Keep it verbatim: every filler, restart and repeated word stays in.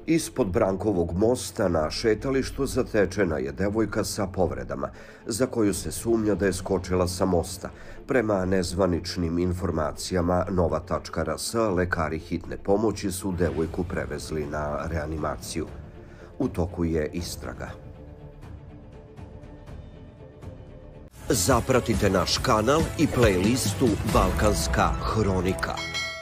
Ispod Brankovog mosta na šetalištu zatečena je devojka sa povredama, za koju se sumnja da je skočila sa mosta. Prema nezvaničnim informacijama Nova tačka r s, lekari hitne pomoći su devojku prevezli na reanimaciju. U toku je istraga. Zapratite naš kanal i playlistu Balkanska hronika.